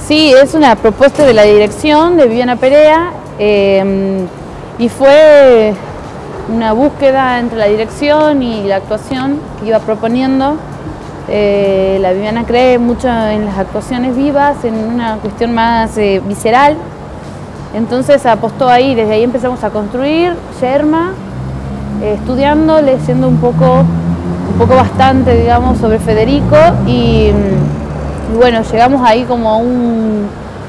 Sí, es una propuesta de la dirección de Viviana Perea y fue una búsqueda entre la dirección y la actuación que iba proponiendo. La Viviana cree mucho en las actuaciones vivas, en una cuestión más visceral, entonces apostó ahí, desde ahí empezamos a construir Yerma, estudiando, leyendo un poco bastante, digamos, sobre Federico y bueno, llegamos ahí como a un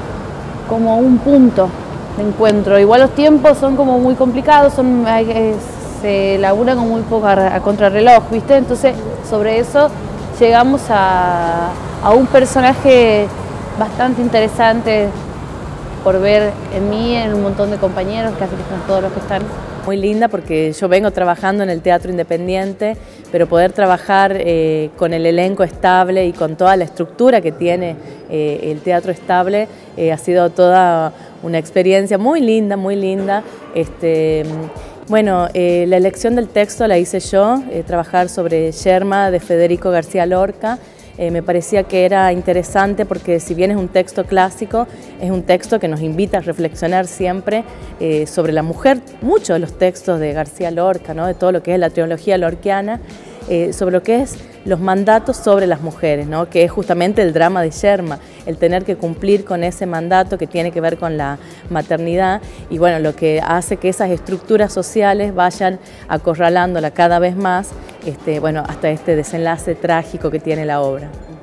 punto de encuentro. Igual los tiempos son como muy complicados, se labura con muy poco a contrarreloj, ¿viste? Entonces sobre eso llegamos a un personaje bastante interesante por ver en mí, en un montón de compañeros, casi que son todos los que están. Muy linda porque yo vengo trabajando en el teatro independiente, pero poder trabajar con el elenco estable y con toda la estructura que tiene el teatro estable ha sido toda una experiencia muy linda, muy linda. Bueno, la elección del texto la hice yo, trabajar sobre Yerma de Federico García Lorca. Me parecía que era interesante porque si bien es un texto clásico, es un texto que nos invita a reflexionar siempre sobre la mujer. Muchos de los textos de García Lorca, ¿no? De todo lo que es la trilogía lorquiana, sobre lo que es los mandatos sobre las mujeres, ¿no? Que es justamente el drama de Yerma, el tener que cumplir con ese mandato que tiene que ver con la maternidad y bueno, lo que hace que esas estructuras sociales vayan acorralándola cada vez más, bueno, hasta este desenlace trágico que tiene la obra.